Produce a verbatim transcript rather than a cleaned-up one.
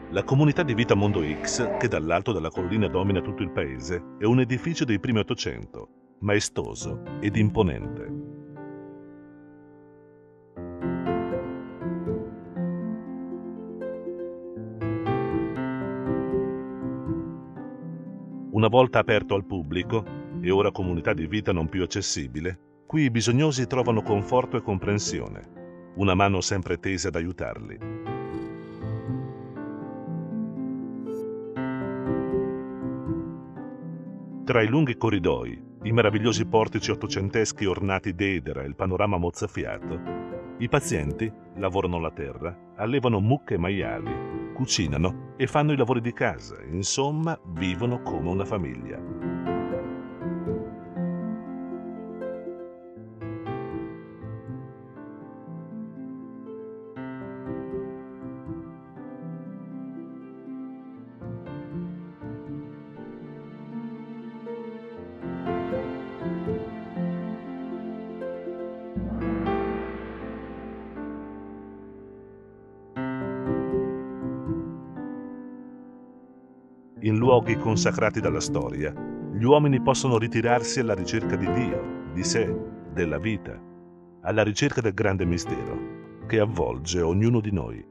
La comunità di vita Mondo X, che dall'alto della collina domina tutto il paese, è un edificio dei primi Ottocento, maestoso ed imponente. Una volta aperto al pubblico, e ora comunità di vita non più accessibile, qui i bisognosi trovano conforto e comprensione, una mano sempre tesa ad aiutarli. Tra i lunghi corridoi, i meravigliosi portici ottocenteschi ornati d'edera e il panorama mozzafiato, i pazienti lavorano la terra, allevano mucche e maiali, cucinano e fanno i lavori di casa, insomma vivono come una famiglia. In luoghi consacrati dalla storia, gli uomini possono ritirarsi alla ricerca di Dio, di sé, della vita, alla ricerca del grande mistero che avvolge ognuno di noi.